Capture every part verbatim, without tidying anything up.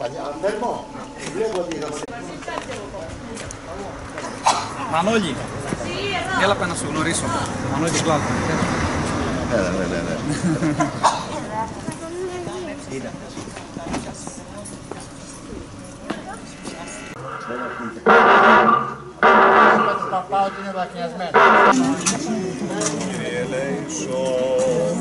Fermo, βλέπω ότι θα... Μανώλη, έλα πέρα να σου γνωρίσω. Μανώλη του Κλάδου. Έλα, ναι, ναι, ναι. Παπά ότι είναι δακνιασμένο. Κύριε Λέησον.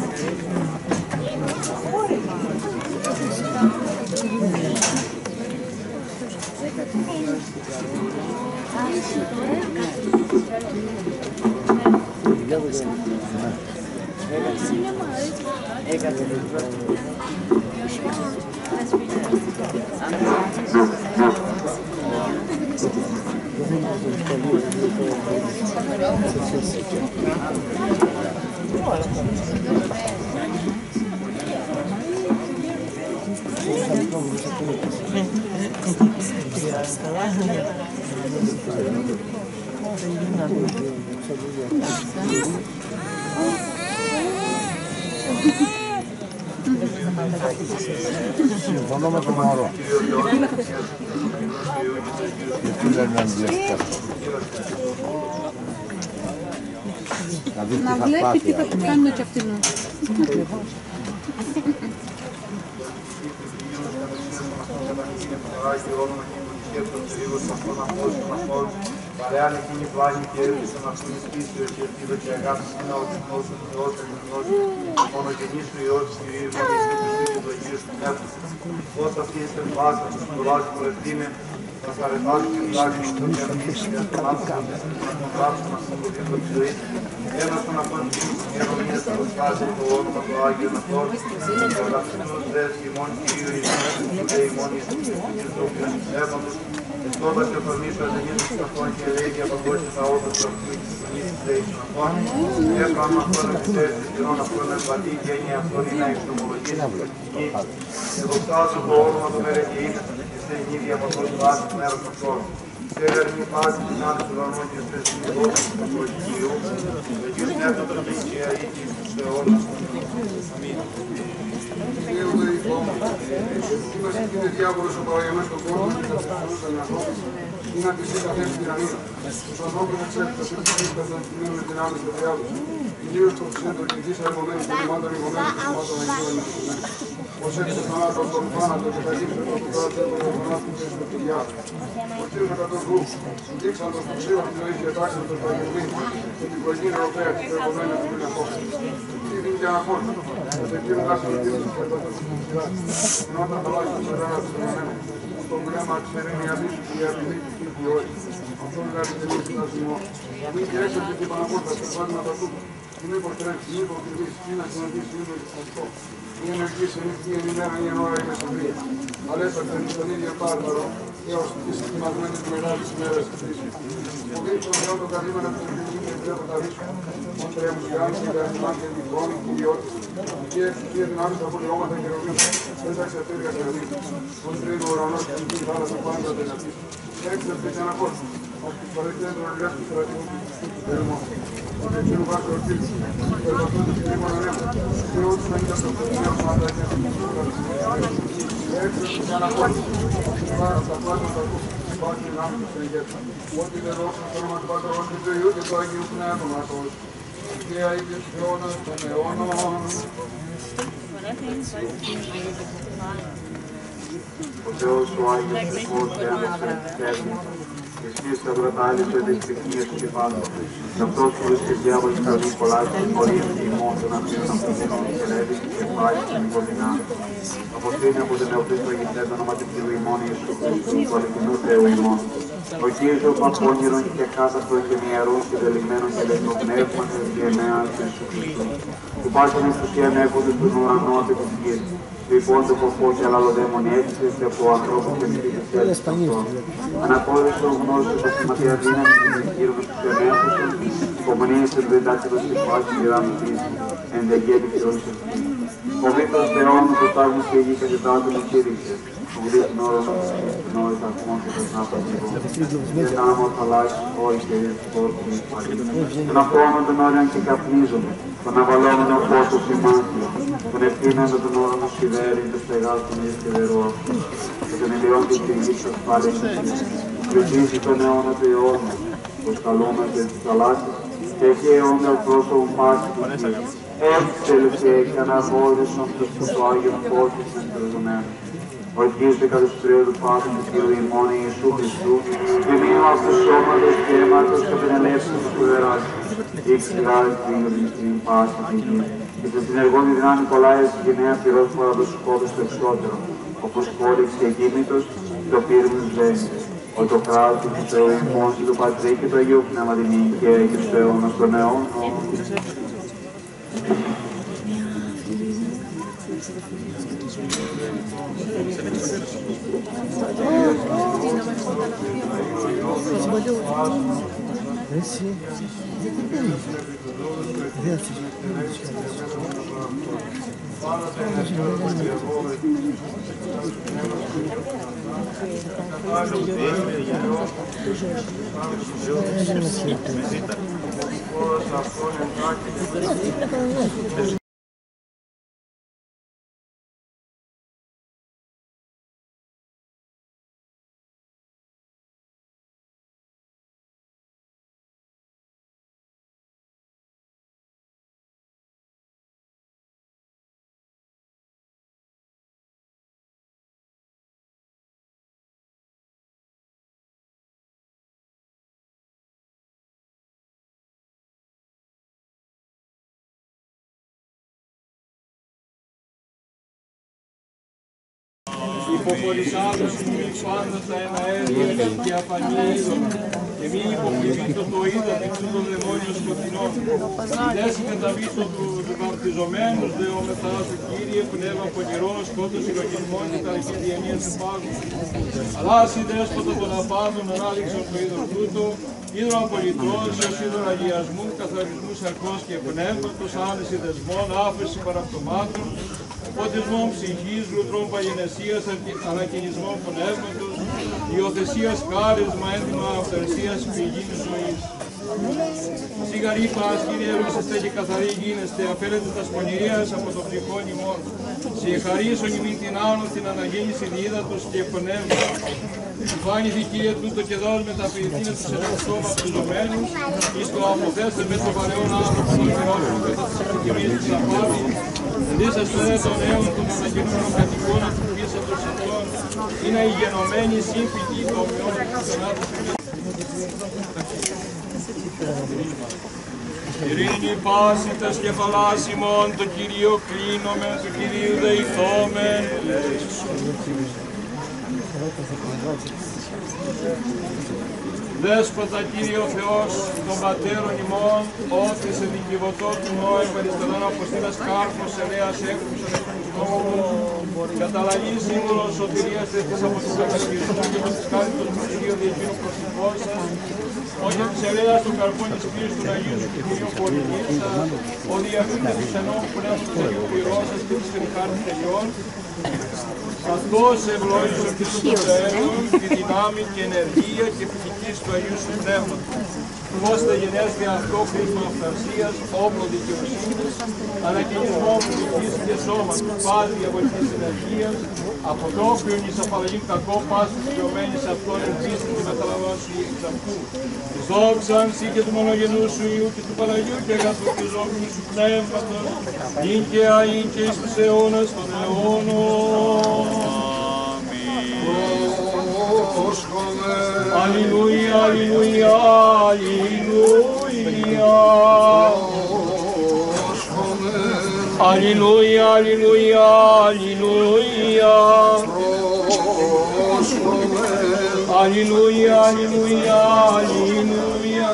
Συμφωνώ με τον Μωρό. Γιατί δεν είναι αντιλεκτικό. Να βλέπει τι θα του κάνουμε και αυτήν. Παρέαν εκείνη που άγιοι και έδωσαν αυτήν εις πίστεως και ελπίδα και αγάπη συνά ότι γνώσουν ο Θεός και γνώσουν ο μονογενής του Υιός της Κυρίας μας και του Κύριου του Αγίου του Πνεύματος. Πώς αυτή είστε πάσα, τους κουράζει που ευθύνε, μας αρετάζει και πλάγει του και αρνήσει και στον άνθρωπο να τον γράψουν μας από την ζωή. Ένας των αυτών κύριους και ενομίες θα προσκάζει το όνομα του Άγιου Ανατόλου και αγαθήνους δες και μόνοι Κυρίου Ιησούς και οι μόνοι Ιησούς του Πνεύματος. Τότε και φορμίσω ελεγγύης του αυτών και ελέγγυ από τον κόσμο θα όδος του αυτού και συμφωνής της λέης των αυτών. Έσπαμα αυτόν επιθέσεις της καιρών αυτόν εμβατή και έννοια αυτόν είναι εξομολογής και δοξάζω το όνομα του μέρα και είναι και στην ίδια από τον βάση του μέρους αυτών. Και έρνει πάση την άλλη του ουρανών και στις συνειδώσεις του Χριστίου και ως νεύτατος και αίτης τους αιώνας. Αμήν. Είμαστε κύριε διάβολος ο παραγιαμένος στον κόσμο και τα ψυχανούς των ανθρώπων είναι αντισύ καθένας τυραννία. Τους ανθρώπους εξέλικτας και τους ίδιους καθαντημένους με την άμεση του διάβολου. Ιδίως το ψέντρο και τις αρμομένους των δημάτων ηγωμένων και θυμάτων αγγλών ενωσημένων. Ως έτσι στον άνθρωπο τον θάνατο και τα γύψη των κουτράτων των θανάτων και της πετυγιάς. Ο κύριος με κατ' ορκού, δείξαντος το ψήμα της ζωής και τάξαν τον παγιωμή και την πλογή Ευρωπαία της προηγουμένης του Πινακόφου. Τι δίνει και αναχώρη, ότι εκείνον κάσαν ο κύριος και τα τεσσιράς. Ενώ όταν θα βάζει το σεράνα του Σερανέμου, το βλέμμα ξεραίνει αδίσου και η απειλή της τύχη όλη. Αυτόν γράφει τελείως στην ασυμό. Μην και έξω και την Παναγόρτα, σε πάλι να τα τούτο. Μην υποστρέψει, μην υποκριβείς, μην να συναντήσει, μην το εξαρτώ. Η ενεργή σε νύχτη, εν ημέρα, η εν ώρα, η μεσοβρία. Αλλά έφερτε τον ίδιο πάρταρο, έως και συστηματμένη τη μεγάλη ημέρα της κρίσης. Ο δίκτυος Θεό το καλήμενα του Σεπτεμβρίου και τρέχω τα ρίσκα. Ο τρέμους και άνοιξε και ασυμάν και την χρόνη και ιδιώτης. Και και την άμεση από λιώματα και ρογίους. Ένταξε αστέρια και αδίκη. Ο τρίτο ουρανός και την κύριη θάλασσα πάντα δυνατής. Έτσι αυτή την αναχώρηση. Από τις παρεκκλέντων εργάς του κρατήμου του Περιμού. Ο Δεξίνου βάζει ο Κύριος. Περπατούν τους κρίμων ανέμους. Και όσους να είναι στο πτυχίο πάντα και στην έτσι την αναχώρηση. Πάρα τα πλάσματα του. Υπάρχει γάμος του Σεγγέτα. Ό,τι δεν δώσουν στο όνομα του Πατρός και του Υιού και του Αγίου Πνεύματος. Και αίγες και αιώνας των αιώνων. Ο Θεός ο Άγιος Χριστός και ανεξαιρετικεύει και εσείς τα βρατάλισσε της τεχνίας του κεφάλου. Σε αυτός που βρίσκεται διάβολος καλή πολλάς και πορείες και ημών των αυτήν αυτήν και ρεύει και πάει και νικοδυνά. Αποστήνει από την εαυτής τραγητέ το όνομα του Κυρίου ημών Ιησού Χριστού, του αληθινού Θεού ημών. Ο Κύριος ο παπώνηρων και χάσαστον και μυερών και δελειμμένων και λεπτοπνεύματος και εμέα του Ιησού Χριστού. Που πάσχουν εις τους ανέχοντες του ουρανού απ' της γης. Λοιπόν το κοφό και αλλαλοδαίμονι έξι και από ανθρώπου και μυθίτες και άλλες αυτών. Ανακόρυψε ο γνώσιος το σημαντία δύναμη και δικήρωνε τους ενέχουσες, υπομονίες εν δεντάξετος και πάση και ράμι της, εν δεγγένει φυρώσεως. Ο βίκτος Θεόν του τάγμους και γη και ζητάτου μου κήρυξε. Ο γρήγορος νόρος, νόρος αρκμών και τον άπατηγό. Και νάμος αλλάζει όλοι και ριζικός του νησπαλί. Τον αυτόνων των όριων και καπνίζομαι. Τον αβαλόμενο φως του σημάντιο. Τον ευθύναντο των όρων του σιδέρι, του στεγάς του νης και δερό. και των ηλιών της γης ασφάλειας πληθύσει τον αιώνα του αιώνα, προσκαλούμαστε τις θαλάσσες και εκεί αιώντα πρόσωπον πάση του γης. Έξελθε και αναγνώρισον το στο Άγιον Φως της εντραζομένου. Ορκίζεται κατά του τρίου του Πάτου του Κύριου ημών Ιησού Χριστού, και μείνω από το σώματος και αίματος και την ελεύθερη του σπουδεράς. Ήξερας δίγωρης την πάση τη γη, και στην συνεργόν τη δυνάμει κολλάει στη γενναία πυρός παραδοσικότος το εξώτερο, όπως πόλης και γήμητος, το πύρμος βαίνει. Ο το κράτος του Θεού ημών και του Πατρί και του Αγίου Πνευματινή και έχει του αιώνας των αιώνων. Υποχωρησάντως μη πάντα τα εναέρια και αφανή είδωνα, και μη υποκρυπήτω το είδα τυξού των δαιμόνιων σκοτεινών. Δες μεταβήτω του βαπτιζομένους δεόμεθα σου Κύριε, πνεύμα πονηρό, σκότος υλογισμών και καρκή διανοίας επάγου. Αλλά εσύ δέσποτα των απάντων ανάδειξαν το είδο τούτο, είδωνα απολυτρώσεως, είδωνα αγιασμού, καθαρισμού σαρκός και πνεύματος, άνεση δεσμών, άφεση παραπτωμάτων, φωτισμών ψυχής, λουτρών παγενεσίας, ανακαινισμών πνεύματος, υιοθεσίας χάρισμα, ένδυμα αυθαρσίας, πηγήν ζωής. Σιγαρή πας, Κύριε, ρούσεστε και καθαροί γίνεστε, αφαίρετε τα σπονηρίας από το ψυχόν ημών. Σε χαρίσον ημίν την άνω, την αναγέννηση διίδατος και πνεύμα. Φάνηθη, Κύριε, τούτο και δώσ' με τα ποιητήνα τους ελευθερών αυτοζωμένους, εις το αποθέστε με το βαρεόν άνθρωπο των θεών, κατά της εκτιμής της απάτης. Δίσαστε δε των νέων των αναγεννούμενων κατοικών του πίσω των σετών, είναι οι γενομένοι σύμφυτοι των ομοιών του θανάτου. Ειρήνη πάση τας κεφαλάς ημών, το Κυρίο κλείνομεν, το Κυρίου δεηθόμεν. Δέσποτα Κύριο Θεός των Πατέρων ημών, ότι σε δικηβωτό του νόη παριστερών αποστήλας κάρπος ελέας έκρουσον εκπληκτόμου, καταλαγή σύμβολος σωτηρίας τέτοιες από τους κατασκευισμούς και από τις χάριτος του Κυρίου Διεκίνου προσωπών σας, όχι της ελέας των καρπών της Κύριου του Αγίου σου και Κυρίου Πολυνήσα, ο διακρίτης του ενών πνεύματος του Αγίου Πυρώσας και της Περιχάρτης τελειών, καθώς ευλόγησον και του Θεού τη δυνάμει και ενεργία και πτυχής του Αγίου σου Πνεύματος. Ώστε γενέστε αυτό χρήσμα αυθαρσίας, όπλο δικαιοσύνης, ανακαινισμό ψυχής και σώματος, πάλι διαβολικής ενεργίας, αποτόπιον εις απαλλαγήν κακό πάσης πληρωμένης αυτόν ελπίστης και μεταλαβάς σου εξ αυτού. Εις δόξαν σύ και του μονογενού σου Υιού και του Παναγιού και αγαθού και ζώμιου σου Πνεύματος, ειν και αΐν και εις τους αιώνας των αιώνων. Αλληλούια, αλληλούια, αλληλούια. Αλληλούια, αλληλούια, αλληλούια. Αλληλούια, αλληλούια, αλληλούια.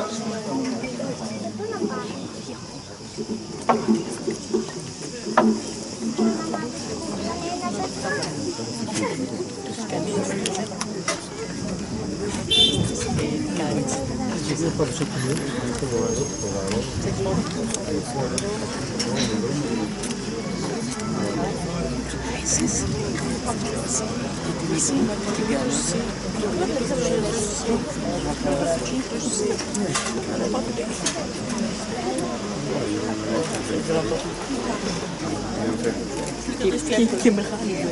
Και μεγάλη.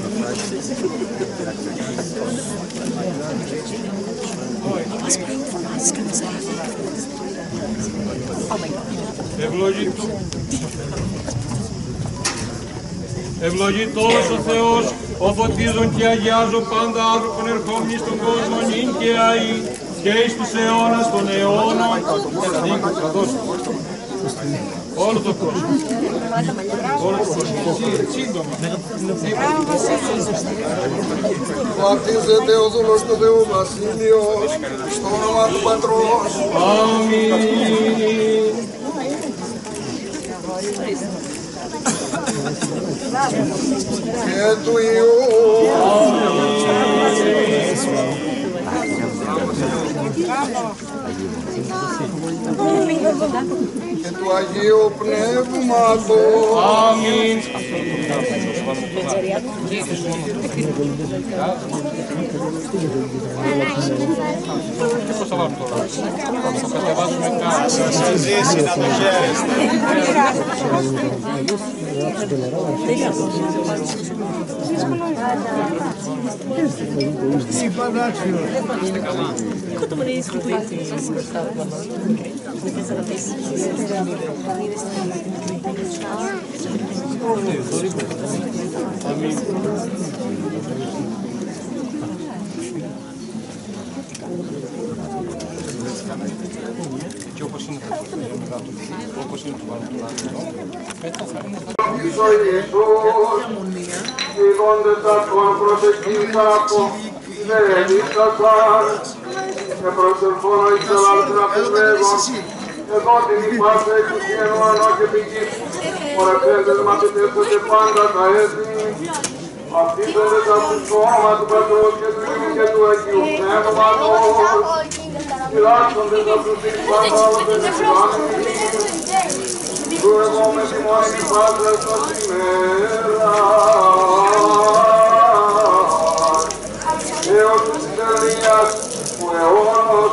Ευλογητός ο Θεός, ο φωτίζων και αγιάζω πάντα άνθρωπον ερχόμενοι στον κόσμο νυν και αεί και εις τους αιώνας των αιώνων. Όλο το κόσμο. Όλο το κόσμο. Σύντομα. Βαπτίζεται ο δούλος του Θεού Βασίλειος, στο όνομα του Πατρός. Αμήν. Και του Υιού. Και του Αγίου Πνεύματος. Αμήν. Πώς θα βάλουμε τώρα. Θα κατεβάσουμε κάτι. Σας ζήσει να το χαίρεστε. Και όπως είναι το όπως είναι το βάλουμε το Εις ο Ιησούς, σηκώντες αυτόν προσευχήν κάπου, δεν ήσασαν, και προσευχών εις ελάλτην απειλέγων, εδώ την υπάρχε εξουσίαν ουρανό και πηγής, πορευτέντες μαθητές και πάντα τα έθνη, βαπτίζοντες από το σώμα του Πατρός και του Υιού και του Αγίου Πνεύματος, φυλάξοντες από τους διπλανόλτες της του εγώ με τη μόνη Πάτρα στα σήμερα έως της τελείας του αιώνος.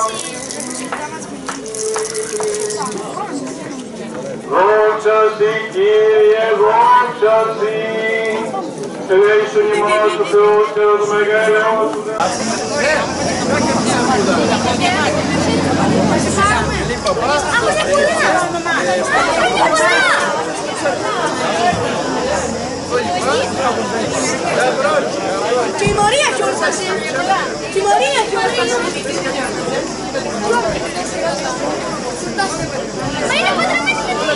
Δόξα σοι Κύριε, δόξα σοι, ελέησον ημάς του Θεός και να το μεγαλέως του Θεός. Τιμωρία χιόρτασε! Τιμωρία χιόρτασε! Μα είναι παντρεμένη και τι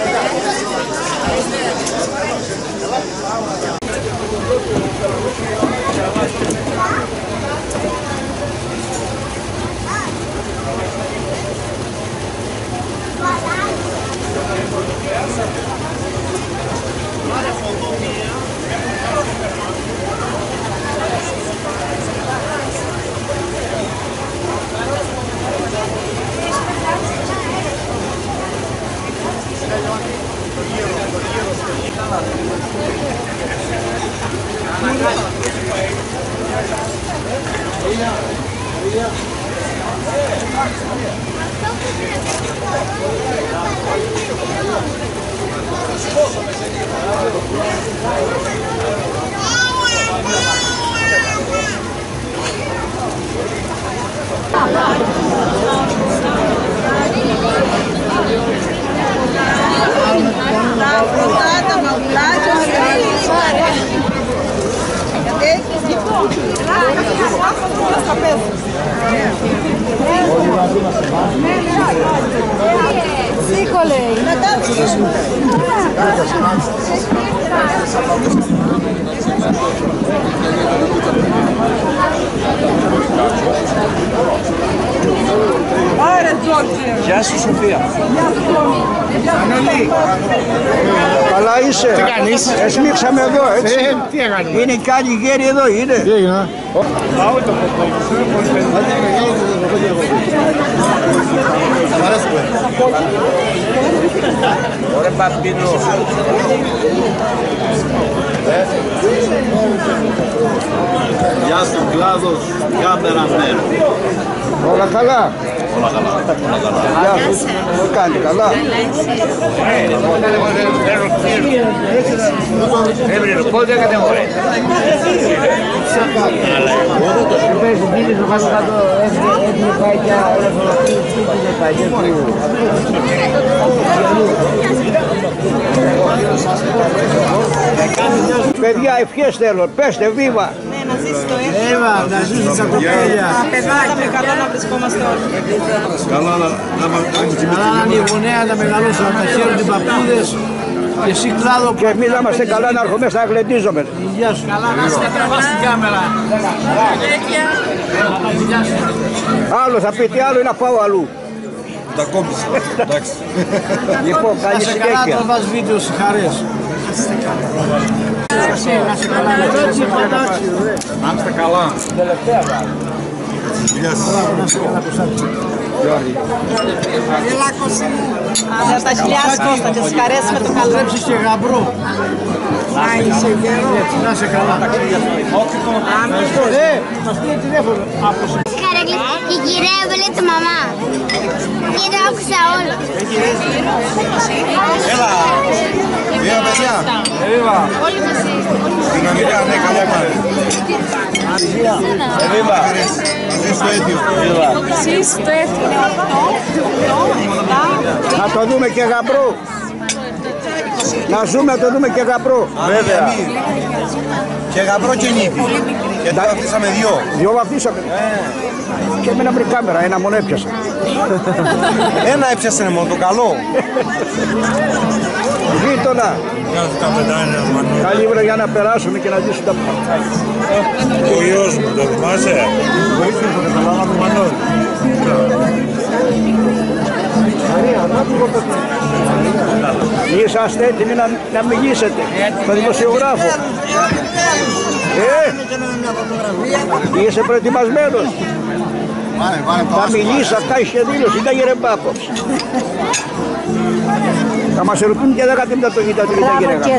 Γεια σου Σοφία. Ανολή. Καλά είσαι. Τι κάνεις? Εσμίξαμε εδώ, έτσι. Ε, τι έκανες? Είναι κάτι γέρι εδώ, είναι. Τι έγινε? Πάω το κοπέλι. Μ' αρέσει που Ωραία παπίνο. Γεια σου κλάδος, κάμερα μεν. Όλα καλά. Όλα καλά. Γεια σου. Το κάνει καλά. Πότε κατηγορεί. Παιδιά, ευχές θέλω. Πέστε, βίβα. Ναι, να ζήσει το έργο. Εύα, να ζήσει τα κοπέλια. Τα παιδάκια, με καλό να βρισκόμαστε όλοι. Καλά να είναι η γονέα να μεγαλώσουν, να τα χαίρουν οι παππούδες. Και εσύ κλάδο. Και εμείς να είμαστε καλά να έρχομαι να γλεντίζομαι. Γεια σου. Καλά να σε τραβάς την κάμερα. Άλλο θα πει τι άλλο είναι να πάω αλλού. Τα κόμπισα. Εντάξει. Λοιπόν, καλή Να σε καλά συνέχεια. να βάζεις βίντεο στις χαρές. Να σε καλά. Να είστε καλά. Γεια σας. Έλα, Κώστα μου. Να τα χιλιάς, Κώστα, και τις χαρές με το καλό. Τρέψεις και γαμπρό. Να είσαι γερό. Να σε καλά. Ε, μας πήρε τηλέφωνο. Καραγκλή, η κυρία έβαλε τη μαμά. Και το άκουσα όλο. Έλα. Έλα, παιδιά. Όλοι μαζί. Δυναμικά, ναι, καλά πάνε. Εβίβα. Ζεις το έθιο. Εσείς το έφυγε. Να το δούμε και γαμπρό. Να ζούμε, να το δούμε και γαμπρό. Βέβαια. Και γαμπρό και νύχτη. Γιατί βαφτίσαμε δυο. Δυο βαφτίσαμε. Και εμένα πριν κάμερα, ένα μόνο έπιασα. Ένα έπιασε μόνο το καλό. Γείτονα. Καλή βρε για να περάσουμε και να ζήσουμε τα παπάκια. Ο γιος μου, το θυμάσαι. Είσαστε έτοιμοι να, να μιλήσετε με δημοσιογράφο. Ε, είσαι προετοιμασμένος. Θα μιλήσει, θα κάνεις και δήλωση, ήταν γερεμπάκος. Θα μας ρωτούν και δέκα τίμητα το γητά του γητά γερεγά.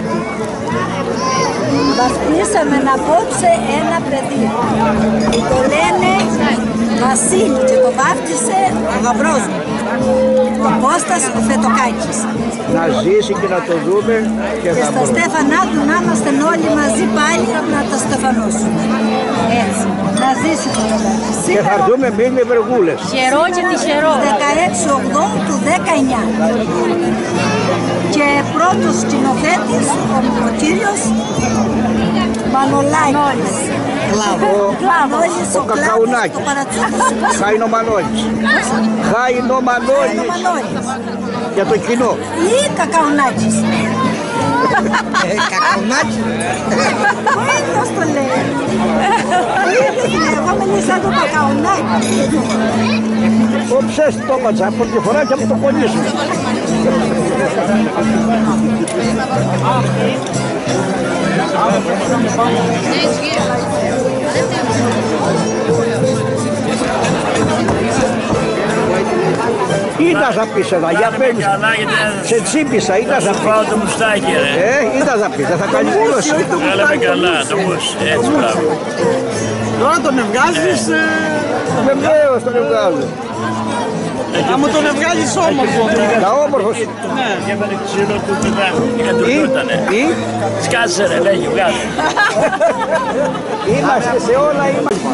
Βαφτίσαμε απόψε ένα παιδί. Το λένε Βασίλη και το βάφτισε ο γαμπρός μου. Ο Κώστας ο Φετοκάκης. Να ζήσει και να το δούμε και, Και θα στα στέφανά του να είμαστε όλοι μαζί πάλι να τα στεφανώσουμε. Έτσι. Να ζήσει το παιδάκι. Και θα δούμε μη με βεργούλες. Χερό και τυχερό. δεκαέξι οκτώου του δεκαεννιά. Και πρώτος σκηνοθέτης ο κύριος Μανολάκης. Μανώλης Ο Κακαουνάκης. Χάινο Μανώλης. Χάινο Μανώλης. Για το κοινό. Ή Κακαουνάκης. Κακαουνάκι. Ο ίδιος το λέει. Εγώ μιλήσα το Κακαουνάκη. Όψες το πατσα, από τη φορά και από το κονίσουμε. Ήταν θα πεις εδώ, για πέντε. Σε τσίπησα, ήταν θα πεις. Πάω το μουστάκι, ρε. Ε, ήταν θα πεις, δεν θα κάνει κούλωση. Έλαμε καλά, το μους, έτσι μπράβο. Τώρα τον ευγάζεις. Βεβαίως τον ευγάζω. Να μου τον ευγάζεις όμορφο. Τα όμορφος. Έβαλε ξύλο του παιδάκου, κατουρότανε. Τι, Σκάσε ρε, λέγει, βγάλε. είμαστε σε όλα, είμαστε.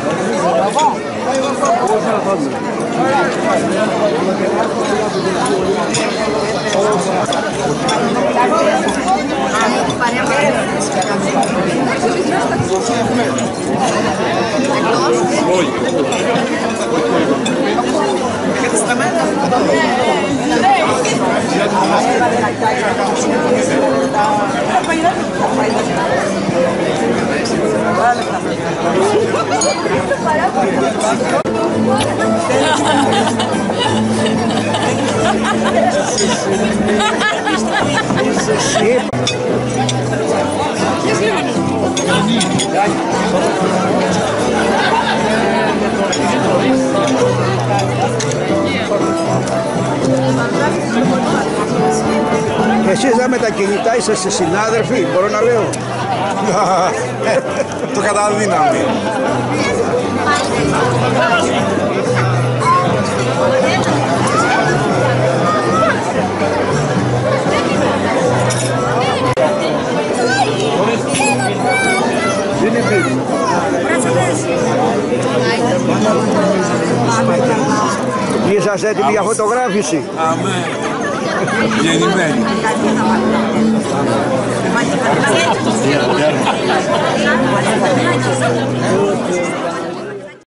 Και εσείς δεν με τα κινητά είσαστε συνάδελφοι, μπορώ να λέω. Το κατά δύναμη. Είσαστε έτοιμοι για φωτογράφηση? Αμέ. Γεννημένοι.